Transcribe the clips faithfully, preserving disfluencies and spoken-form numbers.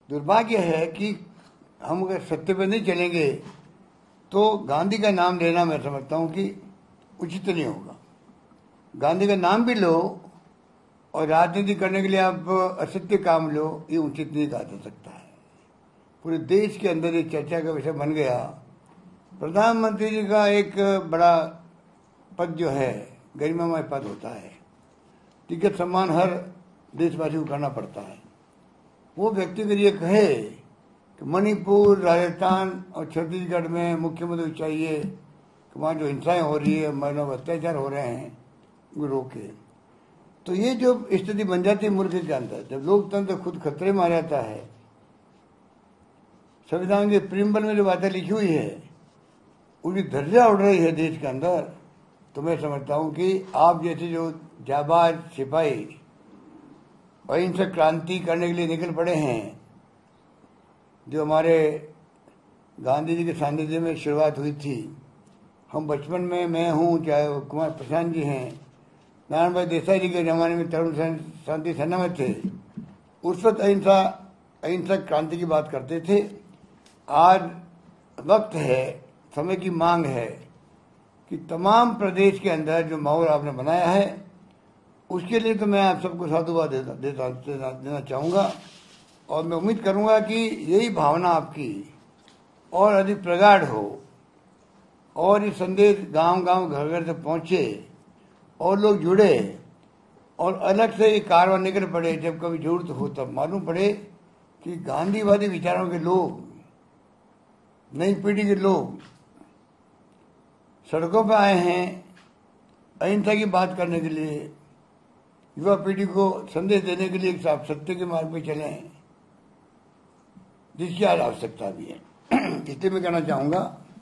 दुर्भाग्य है कि हम अगर सत्य पे नहीं चलेंगे तो गांधी का नाम लेना मैं समझता हूँ कि उचित नहीं होगा। गांधी का नाम भी लो और राजनीति करने के लिए आप असत्य काम लो, ये उचित नहीं कहा जा सकता है। पूरे देश के अंदर ये चर्चा का विषय बन गया। प्रधानमंत्री जी का एक बड़ा पद जो है गरिमामय पद होता है, टिकट सम्मान हर देशवासी को करना पड़ता है। वो व्यक्ति अगर ये कहे कि मणिपुर, राजस्थान और छत्तीसगढ़ में मुख्यमंत्री चाहिए कि वहाँ जो हिंसाएं हो रही है, मानव अत्याचार हो रहे हैं, वो रोके, तो ये जो स्थिति बन जाती है मुल्क के अंदर, जब लोकतंत्र खुद खतरे में आ जाता है, संविधान के प्रियम्बल में जो बातें लिखी हुई है उनकी धज्जियां उड़ रही है देश के अंदर, तो मैं समझता हूँ कि आप जैसे जो जाबाज सिपाही अहिंसक क्रांति करने के लिए निकल पड़े हैं, जो हमारे गांधी जी के सानिध्य में शुरुआत हुई थी। हम बचपन में, मैं हूँ, चाहे कुमार प्रशांत जी हैं, नारायण भाई देसाई जी के जमाने में तरुण शांति सेना में थे, उस वक्त अहिंसा अहिंसक क्रांति की बात करते थे। आज वक्त है, समय की मांग है कि तमाम प्रदेश के अंदर जो माहौल आपने बनाया है उसके लिए तो मैं आप सबको साधुवाद देता देता देना चाहूँगा और मैं उम्मीद करूँगा कि यही भावना आपकी और अधिक प्रगाढ़ हो और ये संदेश गांव गांव घर घर से पहुँचे और लोग जुड़े और अलग से ये कारवां निकल पड़े। जब कभी जरूरत हो तब मालूम पड़े कि गांधीवादी विचारों के लोग, नई पीढ़ी के लोग सड़कों पर आए हैं अहिंसा की बात करने के लिए, युवा पीढ़ी को संदेश देने के लिए कि आप सत्य के मार्ग पे चलें, जिसकी आज आवश्यकता भी है। इसलिए मैं कहना चाहूँगा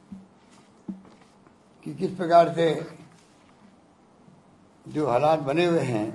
कि किस प्रकार से जो हालात बने हुए हैं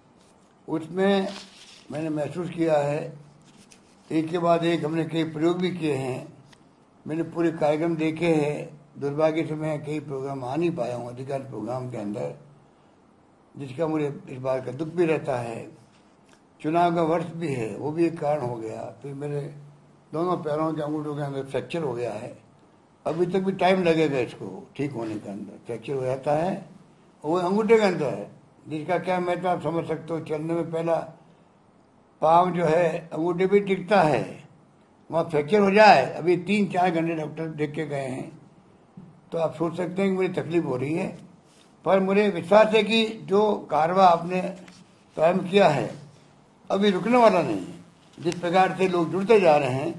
उसमें मैंने महसूस किया है, एक के बाद एक हमने कई प्रयोग भी किए हैं, मैंने पूरे कार्यक्रम देखे हैं। दुर्भाग्य से मैं कई प्रोग्राम आ नहीं पाया हूँ अधिकांश प्रोग्राम के अंदर, जिसका मुझे इस बात का दुख भी रहता है। चुनाव का वर्ष भी है, वो भी एक कारण हो गया। फिर मेरे दोनों पैरों के अंगूठों के अंदर फ्रैक्चर हो गया है, अभी तक भी टाइम लगेगा इसको ठीक होने के अंदर। फ्रैक्चर हो जाता है और वो अंगूठे के अंदर है, जिसका क्या मैं तो आप समझ सकते हो, चलने में पहला पाँव जो है अंगूठे भी टिकता है, वहाँ फ्रैक्चर हो जाए। अभी तीन चार घंटे डॉक्टर देख के गए हैं, तो आप सोच सकते हैं कि मुझे तकलीफ हो रही है। पर मुझे विश्वास है कि जो कारवा आपने प्रारंभ किया है अभी रुकने वाला नहीं है। जिस प्रकार से लोग जुड़ते जा रहे हैं,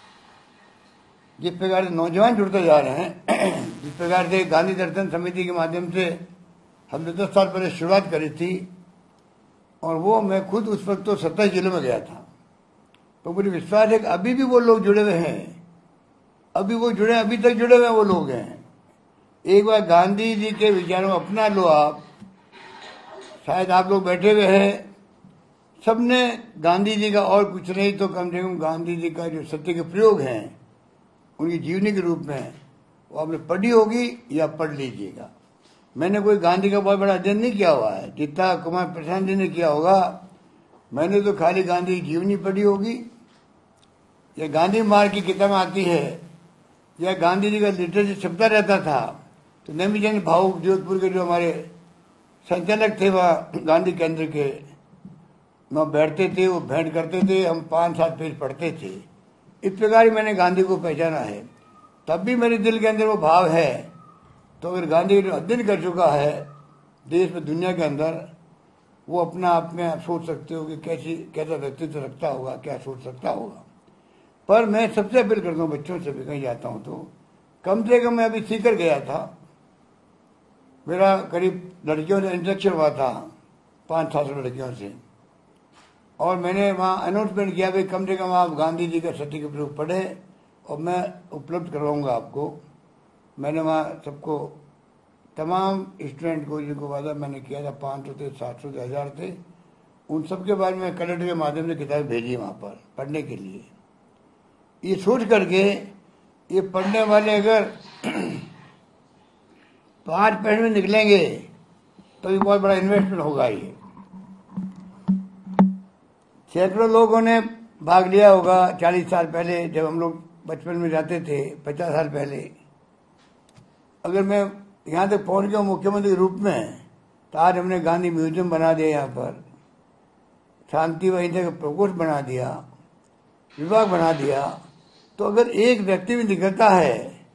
जिस प्रकार से नौजवान जुड़ते जा रहे हैं, जिस प्रकार से गांधी दर्शन समिति के माध्यम से हमने दस साल पहले शुरुआत करी थी, और वो मैं खुद उस वक्त तो सत्ताईस जिलों में गया था, तो मुझे विश्वास है कि अभी भी वो लोग जुड़े हुए हैं, अभी वो जुड़े अभी तक जुड़े हुए वो लोग हैं। एक बार गांधी जी के विचारों को अपना लो आप, शायद आप लोग बैठे हुए हैं, सबने गांधी जी का और कुछ नहीं तो कम से कम गांधी जी का जो सत्य के प्रयोग हैं उनकी जीवनी के रूप में वो आपने पढ़ी होगी या पढ़ लीजिएगा। मैंने कोई गांधी का बहुत बड़ा अध्ययन नहीं किया हुआ है, जितना कुमार प्रशांत जी ने किया होगा। मैंने तो खाली गांधी की जीवनी पढ़ी होगी, या गांधी मार्ग की किताब आती है, या गांधी जी का लिटरेचर छपता रहता था। तो नेमीचंद भाऊ जोधपुर के जो हमारे संचालक थे वह गांधी केंद्र के, वहाँ बैठते थे, वो भेंट करते थे, हम पाँच सात पेज पढ़ते थे। इस प्रकार ही मैंने गांधी को पहचाना है। तब भी मेरे दिल के अंदर वो भाव है। तो अगर गांधी जो अध्ययन कर चुका है देश में दुनिया के अंदर, वो अपना आप में आप सोच सकते हो कि कैसी कैसा व्यक्तित्व रखता होगा, क्या सोच सकता होगा। पर मैं सबसे अपील करता हूँ बच्चों से भी कहीं जाता हूँ तो कम से कम मैं अभी सीकर गया था, मेरा करीब लड़कियों से इंट्रैक्शन हुआ था, पाँच सात सौ लड़कियों से, और मैंने वहाँ अनाउंसमेंट किया भाई कम से कम आप गांधी जी का सत्य के प्रयोग पढ़े और मैं उपलब्ध करवाऊँगा आपको। मैंने वहाँ सबको, तमाम स्टूडेंट को जिनको वादा मैंने किया था, पाँच सौ थे, सात सौ थे, हज़ार थे, उन सबके बारे में कलेक्टर के माध्यम से किताबें भेजी वहाँ पर पढ़ने के लिए। ये सोच करके ये पढ़ने वाले अगर पाँच पैसे में निकलेंगे तो ये बहुत बड़ा इन्वेस्टमेंट होगा। ये सैकड़ों लोगों ने भाग लिया होगा चालीस साल पहले, जब हम लोग बचपन में जाते थे, पचास साल पहले। अगर मैं यहाँ तक पहुँच गया मुख्यमंत्री के रूप में, तो आज हमने गांधी म्यूजियम बना दिया, यहाँ पर शांति वहीं का प्रकोष्ठ बना दिया, विभाग बना दिया। तो अगर एक व्यक्ति भी निकलता है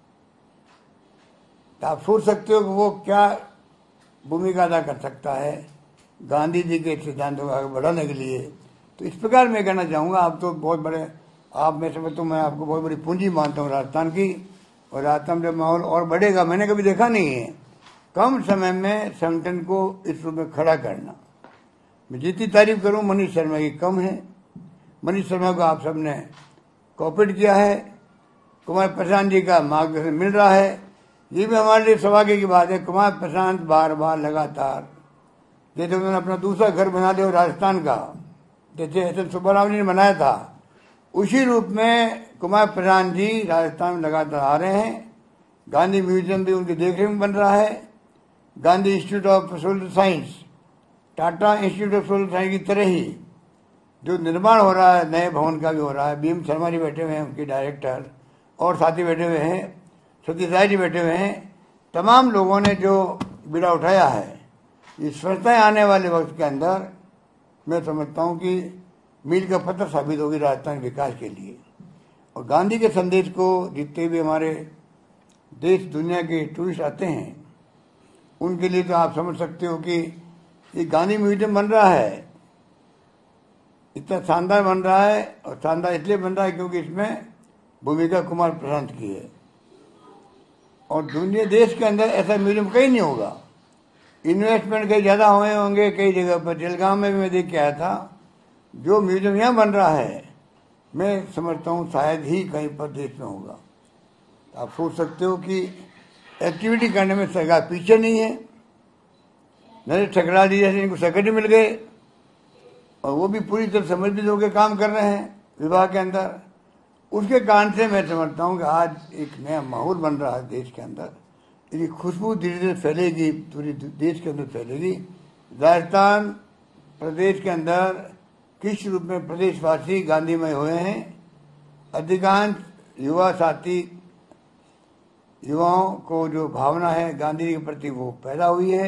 तो आप सोच सकते हो कि वो क्या भूमिका अदा कर सकता है गांधी जी के सिद्धांतों को आगे बढ़ाने के लिए। तो इस प्रकार मैं कहना चाहूँगा, आप तो बहुत बड़े, आप में समझता हूँ, मैं आपको बहुत बड़ी पूंजी मानता हूँ राजस्थान की, और राजस्थान में माहौल और बढ़ेगा। मैंने कभी देखा नहीं है कम समय में संगठन को इस रूप में खड़ा करना। मैं जितनी तारीफ करूँ मनीष शर्मा की कम है। मनीष शर्मा को आप सबने कोऑपरेट किया है, कुमार प्रशांत जी का मार्गदर्शन मिल रहा है, ये भी हमारे लिए सौभाग्य की बात है। कुमार प्रशांत बार बार लगातार, जैसे उन्होंने अपना दूसरा घर बना दिया राजस्थान का, जैसे एस एन सुब्बाराव जी ने बनाया था, उसी रूप में कुमार प्रशांत जी राजस्थान में लगातार आ रहे हैं। गांधी म्यूजियम भी उनकी देखरेख में बन रहा है। Gandhi Institute of Social Science, Tata Institute of Social Science की तरह ही जो निर्माण हो रहा है, नए भवन का भी हो रहा है। बी एम शर्मा जी बैठे हुए हैं, उनके डायरेक्टर, और साथी बैठे हुए हैं, सतीश राय जी बैठे हुए हैं। तमाम लोगों ने जो बीड़ा उठाया है, ये स्वच्छताएं आने वाले वक्त के अंदर मैं समझता हूँ कि मील का पत्थर साबित होगी राजस्थान विकास के लिए। और गांधी के संदेश को जितने भी हमारे देश दुनिया के टूरिस्ट आते हैं, उनके लिए तो आप समझ सकते हो कि ये गांधी म्यूजियम बन रहा है, इतना शानदार बन रहा है। और शानदार इसलिए बन रहा है क्योंकि इसमें भूमिका कुमार प्रशांत की है। और दुनिया देश के अंदर ऐसा म्यूजियम कहीं नहीं होगा। इन्वेस्टमेंट कहीं ज़्यादा हुए होंगे कई जगह पर। जलगांव में भी मैं देख के आया था, जो म्यूजियम यहाँ बन रहा है, मैं समझता हूँ शायद ही कहीं पर देश में होगा। आप सोच सकते हो कि एक्टिविटी करने में सरकार पीछे नहीं है। नरेश ठकराल जी जैसे इनको सेक्रेटरी मिल गए, और वो भी पूरी तरह समर्पित होकर काम कर रहे हैं विभाग के अंदर। उसके कारण से मैं समझता हूँ कि आज एक नया माहौल बन रहा है देश के अंदर। इसकी खुशबू धीरे धीरे फैलेगी, पूरी देश के अंदर फैलेगी। राजस्थान प्रदेश के अंदर किस रूप में प्रदेशवासी गांधीमय हुए हैं। अधिकांश युवा साथी, युवाओं को जो भावना है गांधी जी के प्रति वो पैदा हुई है।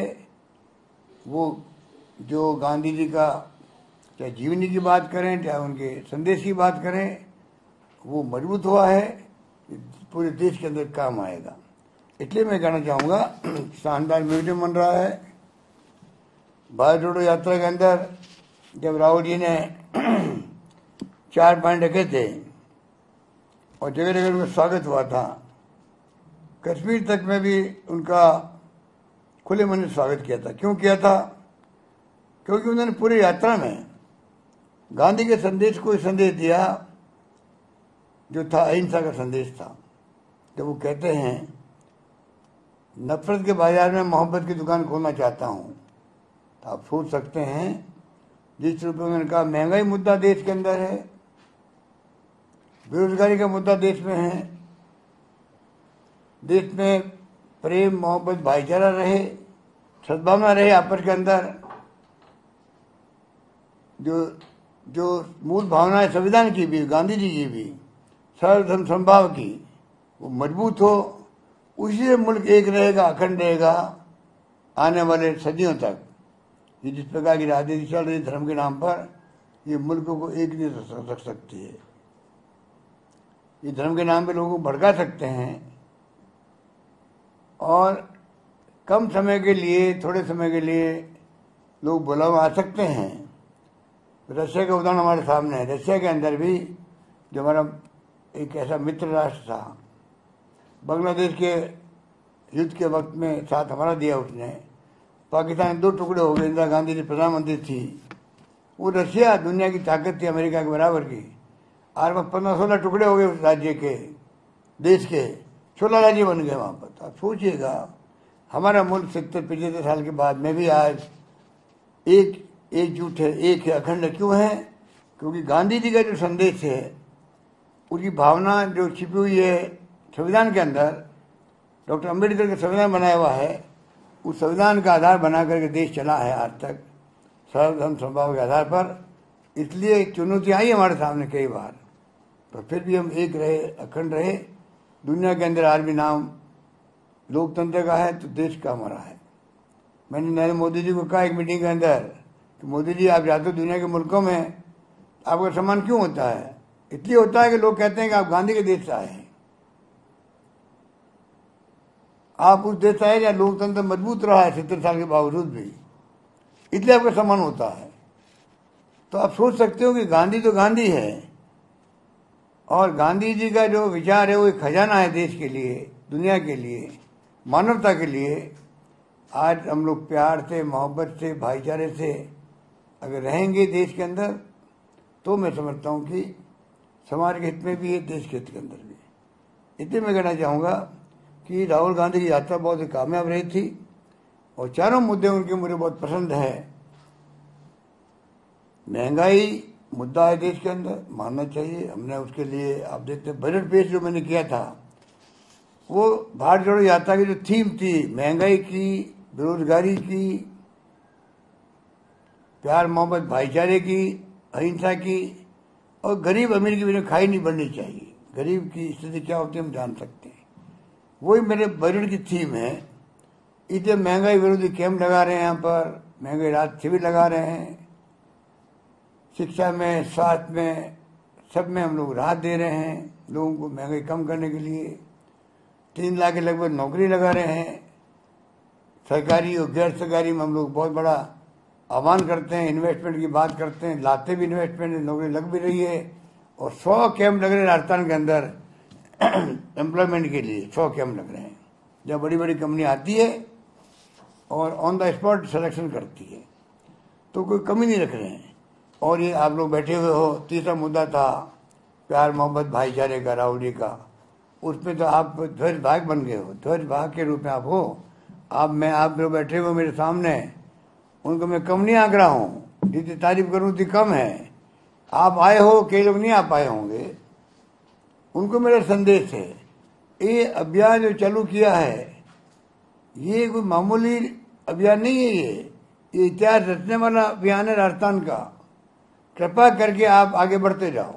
वो जो गांधी जी का चाहे जीवनी की बात करें, चाहे उनके संदेश की बात करें, वो मजबूत हुआ है, पूरे देश के अंदर काम आएगा। इसलिए मैं कहना चाहूँगा, शानदार म्यूजियम बन रहा है। भारत जोड़ो यात्रा के अंदर जब राहुल जी ने चार पॉइंट रखे थे और जगह जगह उनका स्वागत हुआ था, कश्मीर तक में भी उनका खुले मन से स्वागत किया था। क्यों किया था? क्योंकि उन्होंने पूरी यात्रा में गांधी के संदेश को संदेश दिया जो था अहिंसा का संदेश था। जब वो कहते हैं नफरत के बाजार में मोहब्बत की दुकान खोलना चाहता हूँ, तो आप सोच सकते हैं जिस रूप में उन्होंने कहा महंगाई मुद्दा देश के अंदर है, बेरोजगारी का मुद्दा देश में है, देश में प्रेम मोहब्बत भाईचारा रहे, सद्भावना रहे आपस के अंदर, जो जो मूल भावनाएं संविधान की भी, गांधी जी की भी, सर्वधर्म समभाव की, वो मजबूत हो। उसी से मुल्क एक रहेगा, अखंड रहेगा आने वाले सदियों तक। ये जिस प्रकार की राजनीति चल रही धर्म के नाम पर, ये मुल्क को एक नहीं रख सकती है। ये धर्म के नाम पे लोगों को भड़का सकते हैं और कम समय के लिए, थोड़े समय के लिए लोग बुलावा आ सकते हैं। रशिया का उदाहरण हमारे सामने है। रशिया के अंदर भी जो हमारा एक ऐसा मित्र राष्ट्र था, बांग्लादेश के युद्ध के वक्त में साथ हमारा दिया उसने, पाकिस्तान दो टुकड़े हो गए, इंदिरा गांधी जी प्रधानमंत्री थी। वो रशिया दुनिया की ताकत थी अमेरिका के बराबर की, और वह पंद्रह सोलह टुकड़े हो गए उस राज्य के, देश के सोलह राज्य बन गए वहाँ पर। आप सोचिएगा हमारा मुल्क सत्तर पचहत्तर साल के बाद में भी आज एक एकजुट है, एक है, अखंड। क्यों है? क्योंकि गांधी जी का जो संदेश है, उनकी भावना जो छिपी हुई है संविधान के अंदर, डॉक्टर अम्बेडकर का संविधान बनाया हुआ है, उस संविधान का आधार बना करके देश चला है आज तक, सर्वधर्म समभाव के आधार पर। इसलिए चुनौती आई हमारे सामने कई बार, पर फिर भी हम एक रहे, अखंड रहे। दुनिया के अंदर आज भी नाम लोकतंत्र का है तो देश का हमारा है। मैंने नरेंद्र मोदी जी को कहा एक मीटिंग के अंदर कि मोदी जी आप जाते हो दुनिया के मुल्कों में, आपका सम्मान क्यों होता है? इसलिए होता है कि लोग कहते हैं कि आप गांधी के देश से आए हैं, आप उस देश से आए जहाँ लोकतंत्र मजबूत रहा है सत्तर साल के बावजूद भी, इसलिए आपका सम्मान होता है। तो आप सोच सकते हो कि गांधी तो गांधी है, और गांधी जी का जो विचार है वो एक खजाना है देश के लिए, दुनिया के लिए, मानवता के लिए। आज हम लोग प्यार से, मोहब्बत से, भाईचारे से अगर रहेंगे देश के अंदर, तो मैं समझता हूँ कि समाज के हित में भी है, देश के हित के अंदर भी। इसलिए मैं कहना चाहूँगा कि राहुल गांधी की यात्रा बहुत ही कामयाब रही थी, और चारों मुद्दे उनके मुझे बहुत पसंद है। महंगाई मुद्दा है देश के अंदर, मानना चाहिए, हमने उसके लिए आप देखते हैं बजट पेश जो मैंने किया था, वो भारत जोड़ो यात्रा की जो थीम थी, महंगाई की, बेरोजगारी की, प्यार मोहब्बत भाईचारे की, अहिंसा की, और गरीब अमीर की भी खाई नहीं बढ़नी चाहिए। गरीब की स्थिति क्या होती है हम जान सकते हैं, वही मेरे बजट की थीम है। इसलिए महंगाई विरोधी कैंप लगा रहे हैं, यहाँ पर महंगाई राहत शिविर लगा रहे हैं, शिक्षा में, स्वास्थ्य में, सब में हम लोग राहत दे रहे हैं लोगों को महंगाई कम करने के लिए। तीन लाख के लगभग नौकरी लगा रहे हैं, सरकारी और गैर सरकारी में हम लोग बहुत बड़ा आह्वान करते हैं, इन्वेस्टमेंट की बात करते हैं, लाते भी इन्वेस्टमेंट, नौकरी लग भी रही है। और सौ कैंप लग रहे हैं राजस्थान के अंदर एम्प्लॉयमेंट के लिए, सौ कैंप लग रहे हैं, जब बड़ी बड़ी कंपनी आती है और ऑन द स्पॉट सिलेक्शन करती है, तो कोई कमी नहीं रख रहे हैं। और ये आप लोग बैठे हुए हो, तीसरा मुद्दा था प्यार मोहब्बत भाईचारे का, राहुल जी का, उसमें तो आप ध्वज भाग बन गए हो, ध्वज भाग के रूप में आप हो। आप मैं आप लोग बैठे हुए मेरे सामने, उनको मैं कम नहीं आंक रहा हूँ, जितनी तारीफ करूँ उतनी कम है। आप आए हो, कई लोग नहीं आ पाए होंगे, उनको मेरा संदेश है, ये अभियान जो चालू किया है ये कोई मामूली अभियान नहीं है, ये ये इतिहास रचने वाला अभियान है राजस्थान का। कृपा करके आप आगे बढ़ते जाओ,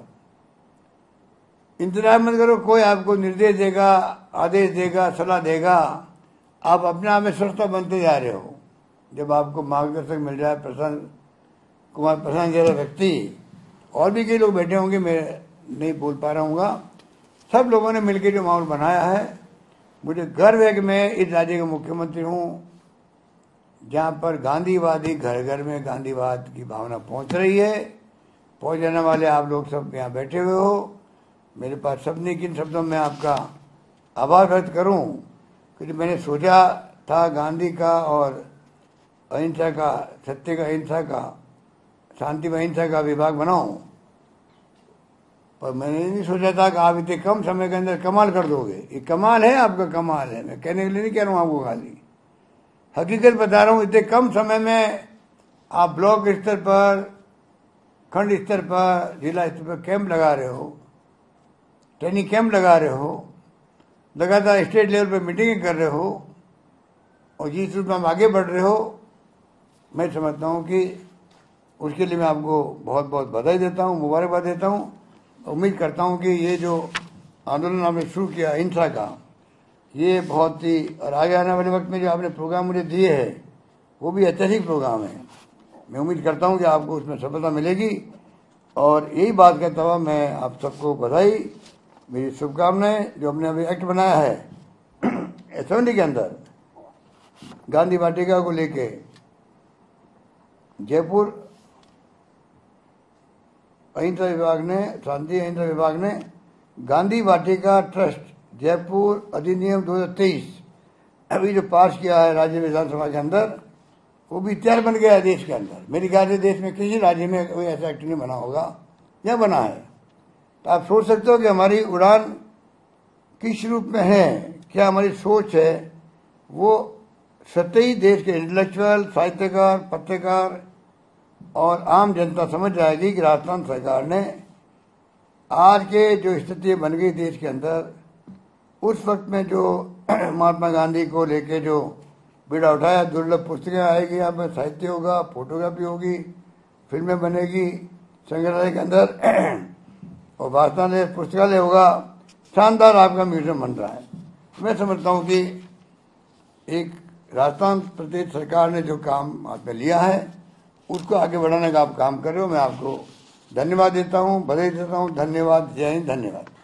इंतजार मत करो कोई आपको निर्देश देगा, आदेश देगा, सलाह देगा। आप अपने आप में स्वस्थ बनते जा रहे हो। जब आपको मार्गदर्शक मिल जाए, प्रशांत कुमार प्रशांत जैसा व्यक्ति, और भी कई लोग बैठे होंगे, मैं नहीं बोल पा रहा हूँ, सब लोगों ने मिलकर जो माहौल बनाया है, मुझे गर्व है कि मैं इस राज्य का मुख्यमंत्री हूँ जहाँ पर गांधीवादी घर घर में गांधीवाद की भावना पहुँच रही है। पहुँच जाने वाले आप लोग सब यहाँ बैठे हुए हो, मेरे पास सब नहीं, किन शब्दों में आपका आभार व्यक्त करूँ, क्योंकि मैंने सोचा था गांधी का और अहिंसा का, सत्य का, अहिंसा का, शांति व अहिंसा का विभाग बनाऊं, पर मैंने नहीं सोचा था कि आप इतने कम समय के अंदर कमाल कर दोगे। ये कमाल है, आपका कमाल है, मैं कहने के लिए नहीं कह रहा हूँ आपको, खाली हकीकत बता रहा हूँ। इतने कम समय में आप ब्लॉक स्तर पर, खंड स्तर पर, जिला स्तर पर कैंप लगा रहे हो, ट्रेनिंग कैंप लगा रहे हो, लगातार स्टेट लेवल पर मीटिंगें कर रहे हो, और जिस रूप में हम आगे बढ़ रहे हो, मैं समझता हूँ कि उसके लिए मैं आपको बहुत बहुत बधाई देता हूँ, मुबारकबाद देता हूँ। उम्मीद करता हूँ कि ये जो आंदोलन आपने शुरू किया अहिंसा का, ये बहुत ही, और आगे आने वाले वक्त में जो आपने प्रोग्राम मुझे दिए हैं वो भी ऐतिहासिक प्रोग्राम है। मैं उम्मीद करता हूँ कि आपको उसमें सफलता मिलेगी, और यही बात कहता हुआ मैं आप सबको बधाई, मेरी शुभकामनाएं। जो हमने अभी एक्ट बनाया है असेंबली के अंदर गांधी वाटिका को लेके, जयपुर अहिंसा विभाग ने, शांति अहिंसा विभाग ने गांधी वाटिका ट्रस्ट जयपुर अधिनियम दो हजार तेईस अभी जो पास किया है राज्य विधानसभा के अंदर, वो भी तैयार बन गया है देश के अंदर। मेरी ख्याल से देश में किसी राज्य में कोई ऐसा एक्ट नहीं बना होगा, या बना है। तो आप सोच सकते हो कि हमारी उड़ान किस रूप में है, क्या हमारी सोच है, वो सतही देश के इंटेलेक्चुअल, साहित्यकार, पत्रकार और आम जनता समझ जाएगी कि राजस्थान सरकार ने आज के जो स्थिति बन गई देश के अंदर, उस वक्त में जो महात्मा गांधी को लेके जो बीड़ा उठाया, दुर्लभ पुस्तकें आएगी, यहाँ पर साहित्य होगा, फोटोग्राफी होगी, फिल्में बनेगी, संग्रहालय के अंदर और वाचनालय पुस्तकालय होगा, शानदार आपका म्यूजियम बन रहा है। मैं समझता हूँ कि एक राजस्थान प्रदेश सरकार ने जो काम हाथ में लिया है उसको आगे बढ़ाने का आप काम कर रहे हो। मैं आपको धन्यवाद देता हूँ, बधाई देता हूँ। धन्यवाद, जय हिंद, धन्यवाद।